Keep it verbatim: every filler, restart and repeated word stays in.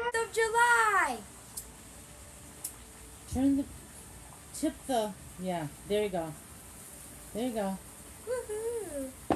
of July. Turn the, tip the, yeah, there you go. There you go. Woohoo.